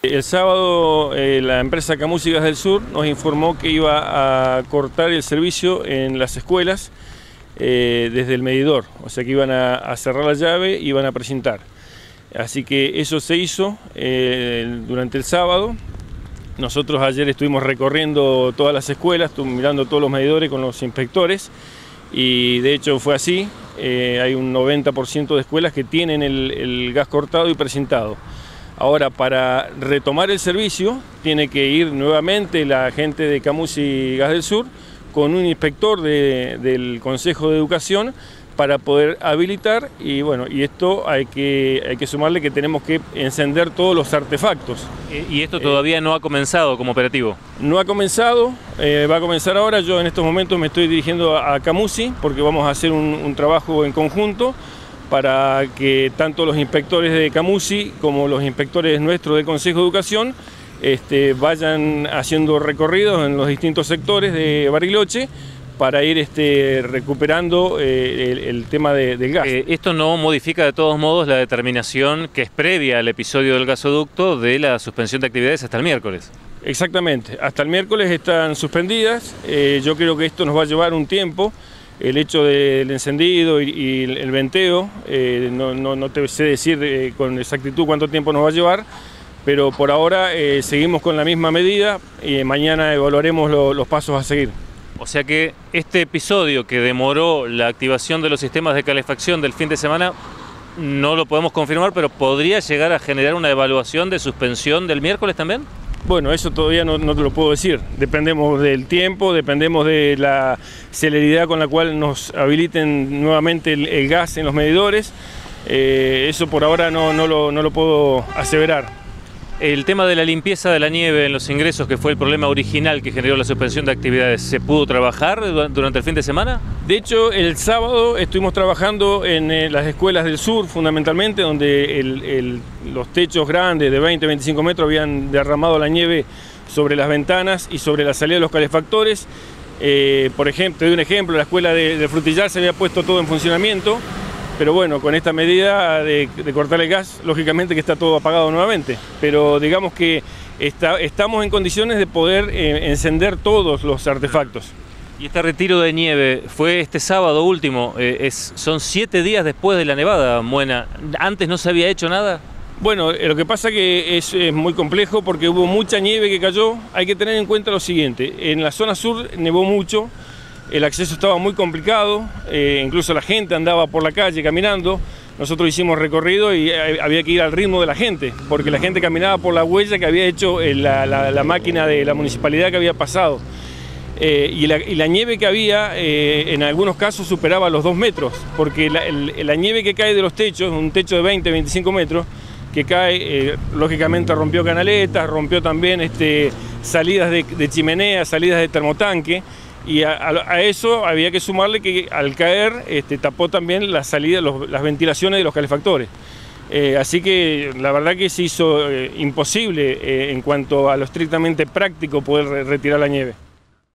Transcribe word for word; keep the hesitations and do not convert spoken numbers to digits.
El sábado eh, la empresa Camusi Gas del Sur nos informó que iba a cortar el servicio en las escuelas eh, desde el medidor, o sea que iban a, a cerrar la llave y iban a precintar. Así que eso se hizo eh, durante el sábado. Nosotros ayer estuvimos recorriendo todas las escuelas, estuvimos mirando todos los medidores con los inspectores y de hecho fue así. Eh, hay un noventa por ciento de escuelas que tienen el, el gas cortado y precintado. Ahora, para retomar el servicio, tiene que ir nuevamente la gente de Camusi Gas del Sur con un inspector de, del Consejo de Educación para poder habilitar y bueno, y esto hay que, hay que sumarle que tenemos que encender todos los artefactos. ¿Y esto todavía eh, no ha comenzado como operativo? No ha comenzado, eh, va a comenzar ahora. Yo en estos momentos me estoy dirigiendo a, a Camusi porque vamos a hacer un, un trabajo en conjunto para que tanto los inspectores de Camusi como los inspectores nuestros del Consejo de Educación este, vayan haciendo recorridos en los distintos sectores de Bariloche para ir este, recuperando eh, el, el tema de, del gas. Eh, esto no modifica de todos modos la determinación que es previa al episodio del gasoducto de la suspensión de actividades hasta el miércoles. Exactamente, hasta el miércoles están suspendidas. Eh, yo creo que esto nos va a llevar un tiempo. El hecho del encendido y, y el venteo, eh, no, no, no te sé decir eh, con exactitud cuánto tiempo nos va a llevar, pero por ahora eh, seguimos con la misma medida y mañana evaluaremos lo, los pasos a seguir. O sea que este episodio que demoró la activación de los sistemas de calefacción del fin de semana, no lo podemos confirmar, pero ¿podría llegar a generar una evaluación de suspensión del miércoles también? Bueno, eso todavía no, no te lo puedo decir. Dependemos del tiempo, dependemos de la celeridad con la cual nos habiliten nuevamente el, el gas en los medidores. Eh, eso por ahora no, no, lo, no lo puedo aseverar. El tema de la limpieza de la nieve en los ingresos, que fue el problema original que generó la suspensión de actividades, ¿se pudo trabajar durante el fin de semana? De hecho, el sábado estuvimos trabajando en eh, las escuelas del sur, fundamentalmente, donde el, el, los techos grandes de veinte a veinticinco metros habían derramado la nieve sobre las ventanas y sobre la salida de los calefactores. Eh, por ejemplo, te doy un ejemplo, la escuela de, de Frutillar se había puesto todo en funcionamiento, pero bueno, con esta medida de, de cortar el gas, lógicamente que está todo apagado nuevamente. Pero digamos que está, estamos en condiciones de poder eh, encender todos los artefactos. ¿Y este retiro de nieve fue este sábado último? Eh, es, son siete días después de la nevada, Muena. ¿Antes no se había hecho nada? Bueno, eh, lo que pasa que es, es muy complejo porque hubo mucha nieve que cayó. Hay que tener en cuenta lo siguiente, en la zona sur nevó mucho. El acceso estaba muy complicado, eh, incluso la gente andaba por la calle caminando. Nosotros hicimos recorrido y había que ir al ritmo de la gente, porque la gente caminaba por la huella que había hecho eh, la, la, la máquina de la municipalidad que había pasado. Eh, y, la, y la nieve que había, eh, en algunos casos superaba los dos metros, porque la, el, la nieve que cae de los techos, un techo de veinte a veinticinco metros, que cae, eh, lógicamente rompió canaletas, rompió también este, salidas de, de chimenea, salidas de termotanque. Y a, a eso había que sumarle que al caer este, tapó también la salida, los, las ventilaciones de los calefactores. Eh, así que la verdad que se hizo eh, imposible eh, en cuanto a lo estrictamente práctico poder re- retirar la nieve.